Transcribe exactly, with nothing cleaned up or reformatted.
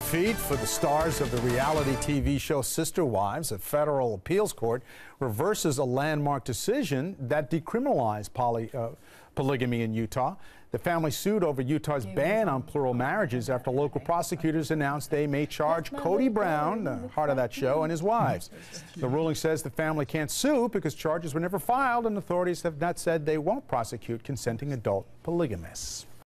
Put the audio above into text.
Defeat for the stars of the reality T V show Sister Wives. A federal appeals court reverses a landmark decision that decriminalized poly, uh, polygamy in Utah. The family sued over Utah's ban on plural marriages after local prosecutors announced they may charge Cody Brown, the heart of that show, and his wives. The ruling says the family can't sue because charges were never filed, and authorities have not said they won't prosecute consenting adult polygamists.